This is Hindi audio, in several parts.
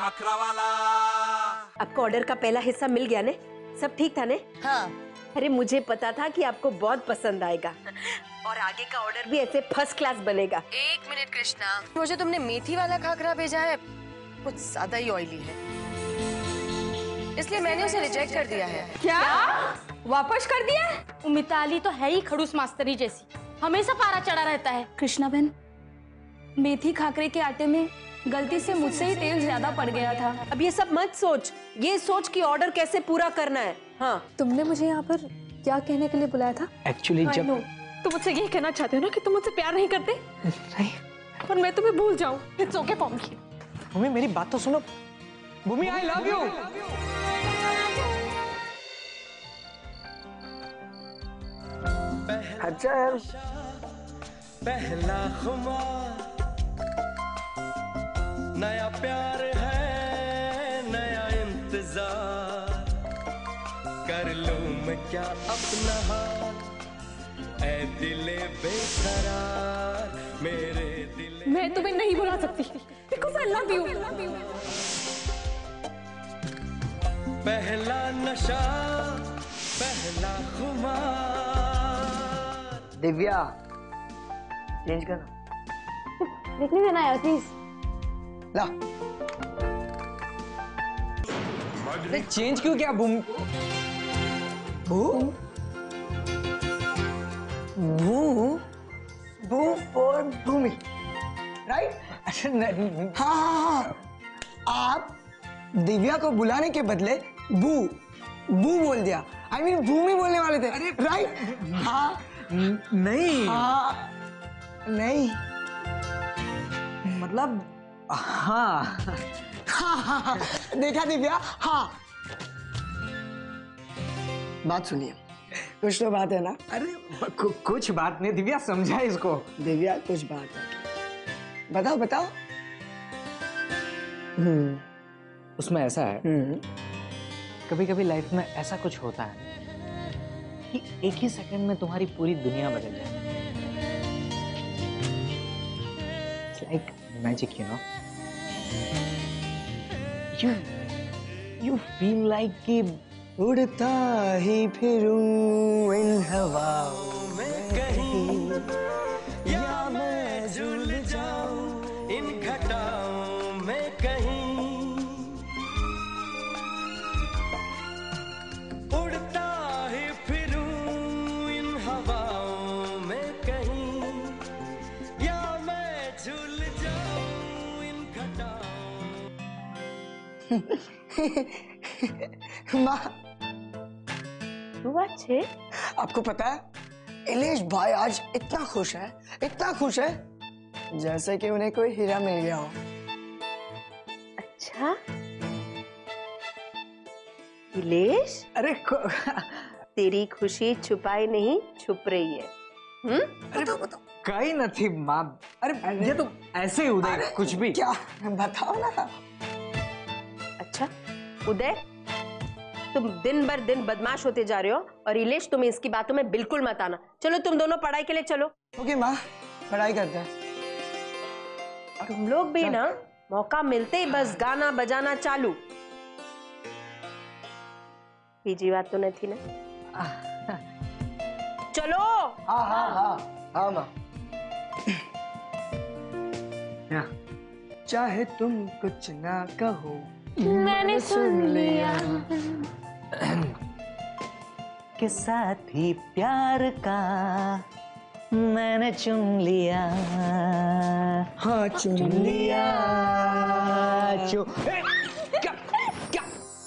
खाखरावाला। आपको ऑर्डर का पहला हिस्सा मिल गया ने? सब ठीक था ने? हाँ। अरे मुझे पता था कि आपको बहुत पसंद आएगा और आगे का ऑर्डर भी ऐसे फर्स्ट क्लास बनेगा। एक मिनट कृष्णा, मुझे तुमने मेथी वाला खाखरा भेजा है, कुछ ज्यादा ही ऑयली है, इसलिए मैंने उसे रिजेक्ट कर दिया है। क्या? वापस कर दिया? मिताली तो है ही खड़ूस मास्तरी जैसी, हमेशा पारा चढ़ा रहता है। कृष्णा बहन, मेथी खाकरे के आटे में गलती से मुझसे ही तेल ज्यादा पड़ गया था। अब ये सब मत सोच, ये सोच कि ऑर्डर कैसे पूरा करना है। हाँ, तुमने मुझे यहाँ पर क्या कहने के लिए बुलाया था? एक्चुअली जब तुम मुझसे ये कहना चाहते हो ना कि तुम मुझसे प्यार नहीं करते? नहीं, और मैं तुम्हें भूल जाऊं। It's okay for me. Bhumi मेरी बात तो सुनो। Bhumi I love you. अच्छा यार, पहला खुमार, नया प्यार है, नया इंतजार, कर लूं मैं क्या अपना हाल, ऐ दिले बेकरार, मेरे दिल। मैं तुम्हें नहीं बुला सकती बिकॉज़ आई लव यू। पहला नशा, पहला खुमार। दिव्या चेंज करना। देखने देना यार प्लीज। ला चेंज क्यों किया? भूमि बू फॉर भूमि, राइट? हाँ, आप दिव्या को बुलाने के बदले बू बोल दिया। I mean, भूमि बोलने वाले थे, राइट? हाँ नहीं, हाँ नहीं, मतलब हाँ हाँ, देखा दिव्या? हाँ, बात सुनिए, कुछ तो बात है ना? अरे कुछ बात नहीं दिव्या, समझा इसको। दिव्या कुछ बात है, बताओ बताओ। उसमें ऐसा है, कभी कभी लाइफ में ऐसा कुछ होता है कि एक ही सेकंड में तुम्हारी पूरी दुनिया बदल जाए। It's like magic, you know? You feel like कि उड़ता ही फिरूं इन हवाओं में कहीं, या मैं झूल जाऊं इन घटाओं में कहीं, उड़ता ही फिरूं इन हवाओं में कहीं, या मैं झूल जाऊं इन घटाओं। माँ, अच्छे। आपको पता है इलेश भाई आज इतना खुश है जैसे कि उन्हें कोई हीरा मिल गया हो। अच्छा इलेश, अरे तेरी खुशी छुपाई नहीं छुप रही है। बताओ कहीं न थी माँ। अरे ये तो ऐसे ही उदय कुछ भी। क्या बताओ ना। अच्छा उदय, तुम दिन भर दिन बदमाश होते जा रहे हो और इलेश तुम्हें इसकी बातों में बिल्कुल मत आना। चलो तुम दोनों पढ़ाई के लिए चलो। ओके माँ, पढ़ाई करते हैं। तुम लोग भी ना मौका मिलते ही बस गाना बजाना चालू। बीजी बात तो नहीं थी ना? चलो। हाँ माँ। चाहे तुम कुछ ना कहो, मैंने सुन लिया के साथ ही प्यार का मैंने चुन लिया। हाँ चुन लिया। क्या क्या?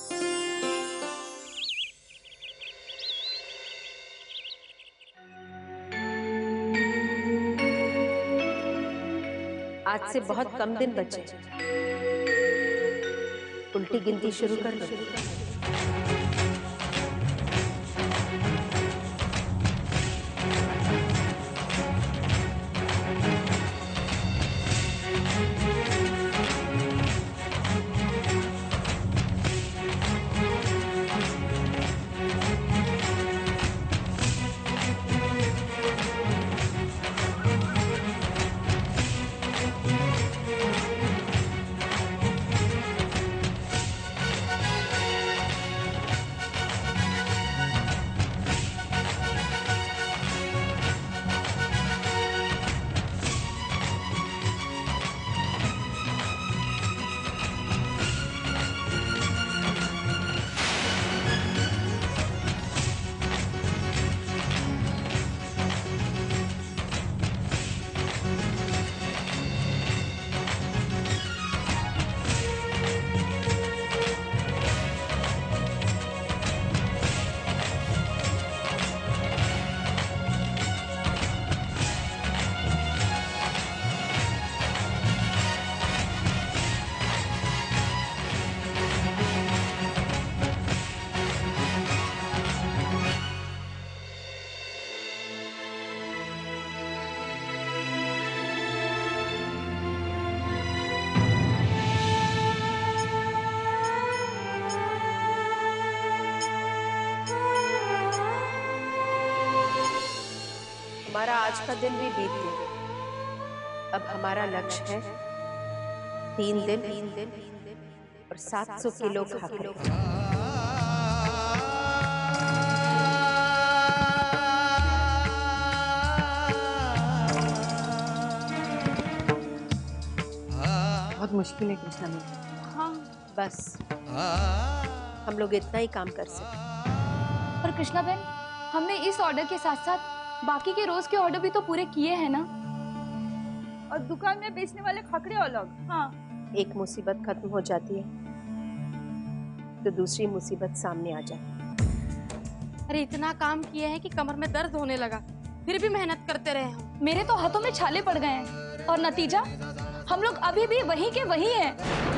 आज से बहुत कम दिन बचे, उल्टी गिनती शुरू कर दो। आज का दिन भी बीत गया। अब हमारा लक्ष्य है 3 दिन और 700 किलो खाखरे। बहुत मुश्किल है कृष्णा में। हाँ, बस हम लोग इतना ही काम कर सकते। पर कृष्णा बहन, हमने इस ऑर्डर के साथ साथ बाकी के रोज के ऑर्डर भी तो पूरे किए हैं ना। और दुकान में बेचने वाले खखरे अलग। हाँ, एक मुसीबत खत्म हो जाती है तो दूसरी मुसीबत सामने आ जाती है। अरे इतना काम किए हैं कि कमर में दर्द होने लगा, फिर भी मेहनत करते रहे हम। मेरे तो हाथों में छाले पड़ गए हैं और नतीजा हम लोग अभी भी वहीं के वहीं हैं।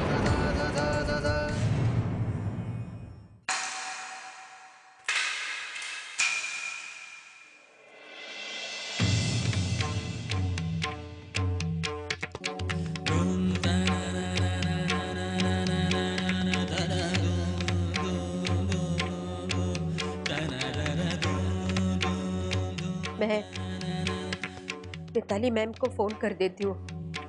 मैं मिताली मैम को फोन कर देती हूँ।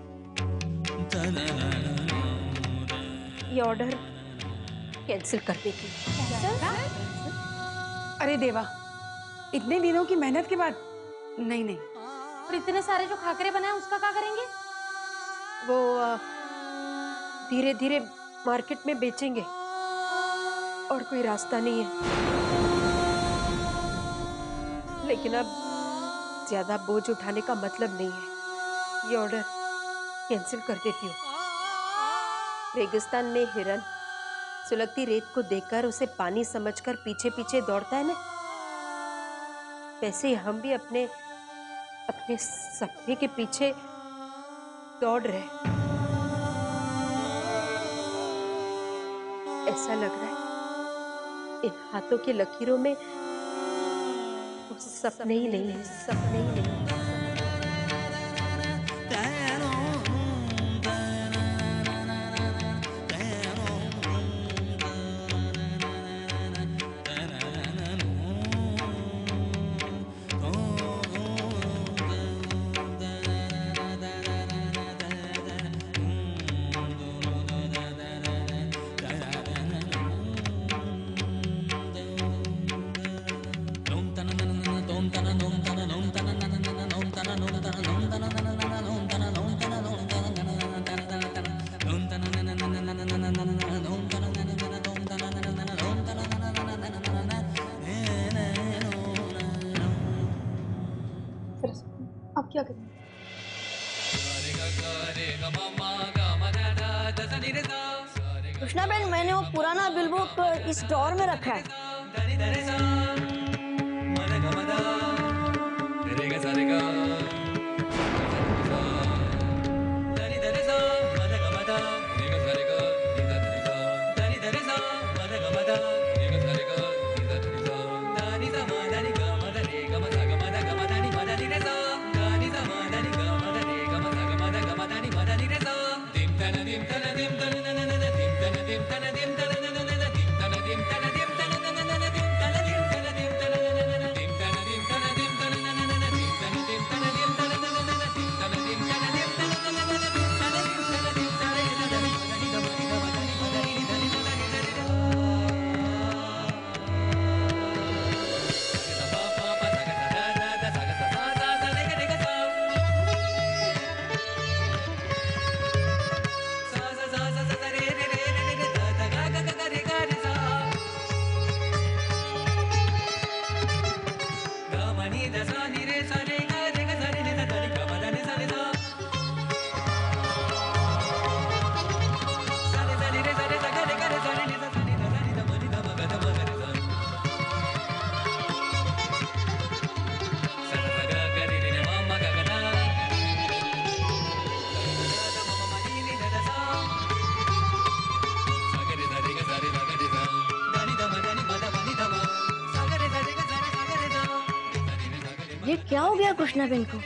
ये ऑर्डर कैंसिल कर देती हूँ। अरे देवा, इतने दिनों की मेहनत के बाद? नहीं नहीं। और इतने सारे जो खाकरे बनाए उसका क्या करेंगे? वो धीरे धीरे मार्केट में बेचेंगे, और कोई रास्ता नहीं है। लेकिन अब ज्यादा बोझ उठाने का मतलब नहीं है। ये ऑर्डर कैंसिल कर देती हूँ। रेगिस्तान में हिरन सुलगती रेत को देखकर उसे पानी समझकर पीछे पीछे दौड़ता है ना, वैसे हम भी अपने सपने के पीछे दौड़ रहे। ऐसा लग रहा है इन हाथों की लकीरों में सपने ही नहीं है, सपने ही नहीं है। अब क्या करें? कृष्णा बहन, मैंने वो पुराना बिलबोर्ड इस ड्रॉअर में रखा है। ये क्या हो गया कृष्णा बहन को?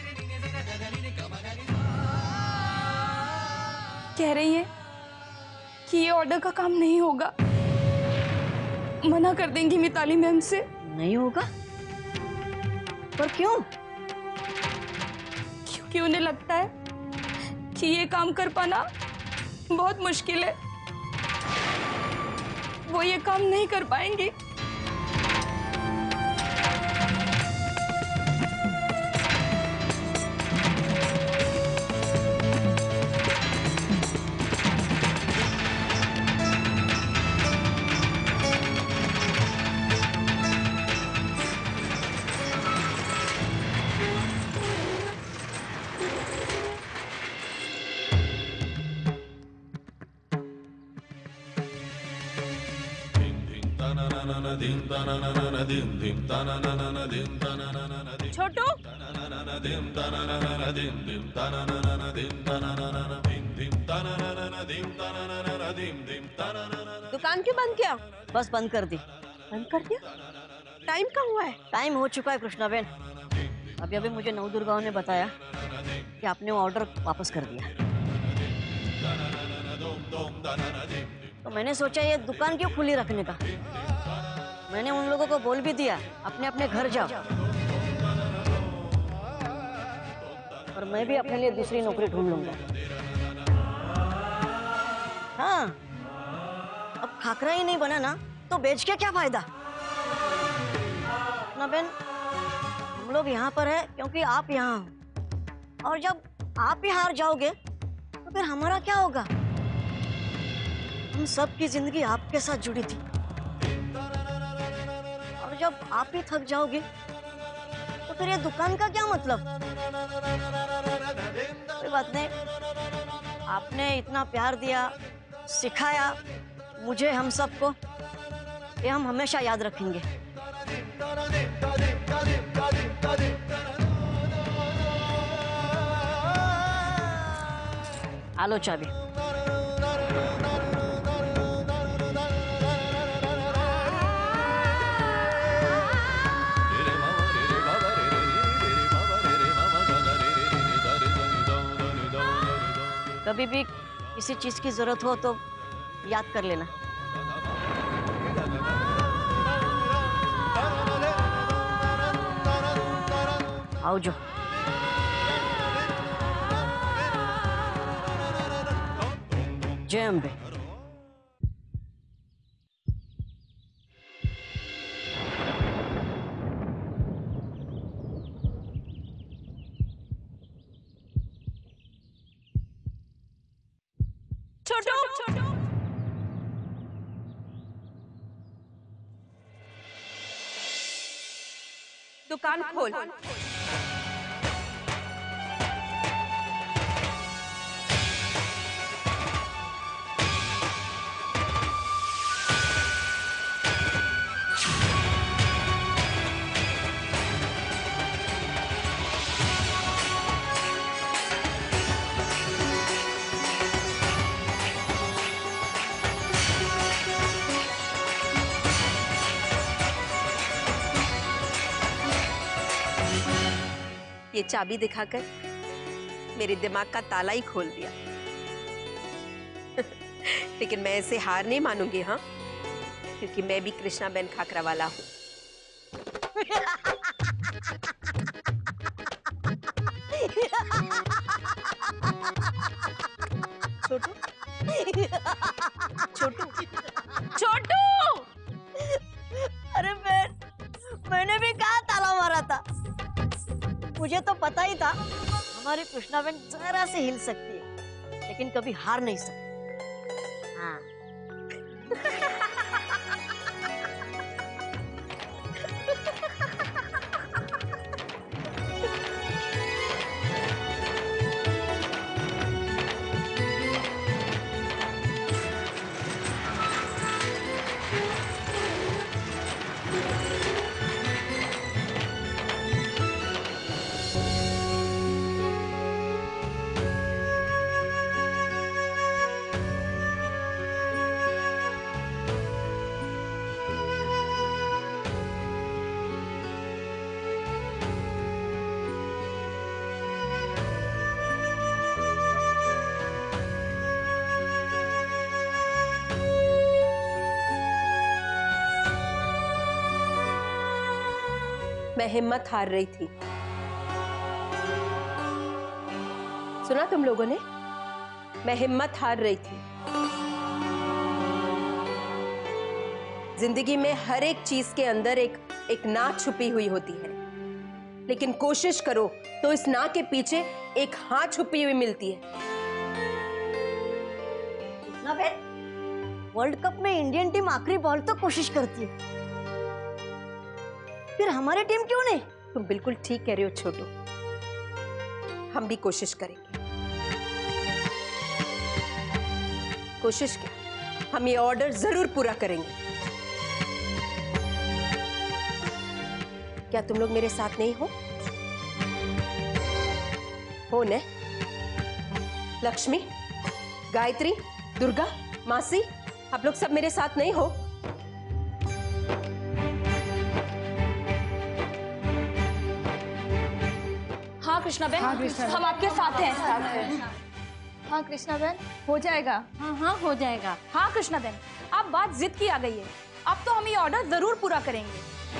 कह रही है कि ये ऑर्डर का काम नहीं होगा, मना कर देंगी मिताली मैम से। नहीं होगा? पर क्यों? क्योंकि उन्हें लगता है कि ये काम कर पाना बहुत मुश्किल है, वो ये काम नहीं कर पाएंगी। छोटू, दुकान क्यों बंद किया? बस बंद कर दी। बंद कर दिया? टाइम कहाँ हुआ है? टाइम हो चुका है कृष्णा बहन। अभी अभी मुझे नवदुर्गा ने बताया कि आपने वो ऑर्डर वापस कर दिया। तो मैंने सोचा ये दुकान क्यों खुली रखने का। मैंने उन लोगों को बोल भी दिया अपने अपने घर जाओ, और मैं भी अपने लिए दूसरी नौकरी ढूंढ लूंगा। हाँ, अब खाखरा ही नहीं बना ना तो बेच के क्या फायदा। ना बहन, हम लोग यहाँ पर है क्योंकि आप यहाँ हो, और जब आप ही हार जाओगे तो फिर हमारा क्या होगा। हम सबकी जिंदगी आपके साथ जुड़ी थी, और जब आप ही थक जाओगे तो फिर ये दुकान का क्या मतलब। कोई बात नहीं, आपने इतना प्यार दिया, सिखाया मुझे, हम सबको, ये हम हमेशा याद रखेंगे। आलो चाबी। कभी भी किसी चीज की जरूरत हो तो याद कर लेना। आओ जो। जय अम्बे। छोटू, दुकान खोल। ये चाबी दिखाकर मेरे दिमाग का ताला ही खोल दिया। लेकिन मैं इसे हार नहीं मानूंगी, हाँ, क्योंकि मैं भी कृष्णाबेन खाखरावाला हूँ। छोटू, छोटू, छोटू! अरे मैंने भी कहा ताला मारा था। मुझे तो पता ही था हमारी कृष्णाबेन जरा से हिल सकती है, लेकिन कभी हार नहीं सकती। हाँ। मैं हिम्मत हार रही थी, सुना तुम लोगों ने? मैं हिम्मत हार रही थी। जिंदगी में हर एक चीज के अंदर एक ना छुपी हुई होती है, लेकिन कोशिश करो तो इस ना के पीछे एक हाँ छुपी हुई मिलती है। ना बहन, वर्ल्ड कप में इंडियन टीम आखिरी बॉल तक कोशिश करती है, फिर हमारी टीम क्यों नहीं? तुम बिल्कुल ठीक कह रहे हो छोटू, हम भी कोशिश करेंगे। कोशिश क्या, हम ये ऑर्डर जरूर पूरा करेंगे। क्या तुम लोग मेरे साथ नहीं हो न? लक्ष्मी, गायत्री, दुर्गा, मासी, आप लोग सब मेरे साथ नहीं हो? हाँ कृष्णा बहन, हम आपके साथ हैं। हाँ कृष्णा बहन, हो जाएगा। हाँ हो जाएगा। हाँ कृष्णा बहन, आप बात जिद की आ गई है, अब तो हम ये ऑर्डर जरूर पूरा करेंगे।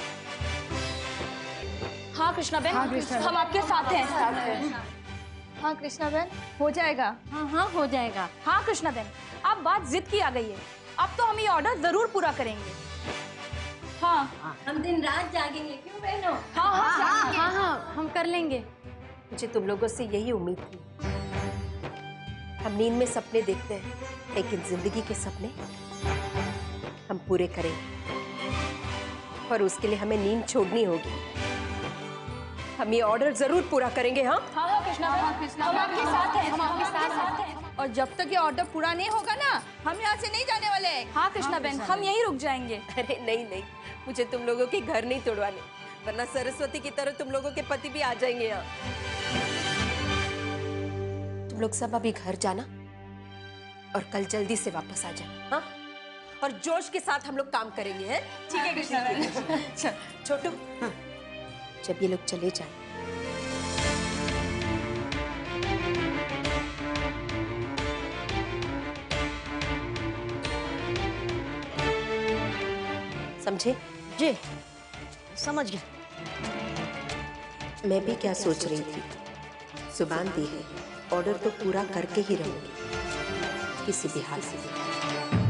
हाँ कृष्णा बहन, हम आपके साथ हैं। हाँ कृष्णा बहन, हो जाएगा। हाँ हो जाएगा। हाँ कृष्णा बहन, आप बात जिद की आ गई है, अब तो हम ये ऑर्डर जरूर पूरा करेंगे। हाँ हम दिन रात जागेंगे, क्यों बहनों? हाँ, हम कर लेंगे। मुझे तुम लोगों से यही उम्मीद थी। हम नींद में सपने देखते हैं, लेकिन जिंदगी के सपने हम पूरे करेंगे, और उसके लिए हमें नींद छोड़नी होगी। हम ये ऑर्डर जरूर पूरा करेंगे। हाँ कृष्णा बहन, हम आपके साथ हैं। हम आपके साथ हैं। और जब तक ये ऑर्डर पूरा नहीं होगा ना, हम यहाँ से नहीं जाने वाले हैं। हाँ कृष्णा बहन, हम यहीं रुक जाएंगे। अरे नहीं, मुझे तुम लोगों के घर नहीं तोड़वाने, वरना सरस्वती की तरह तुम लोगों के पति भी आ जाएंगे यहाँ। तुम लोग सब अभी घर जाना और कल जल्दी से वापस आ जाना। हाँ, और जोश के साथ हम लोग काम करेंगे। हैं? ठीक है कृष्णा बहन। छोटू, जब ये लोग चले जाएं, समझे? जी समझ गया। मैं भी क्या सोच रही थी, जुबान दी है, ऑर्डर तो पूरा करके ही रहूंगी, किसी भी हाल से।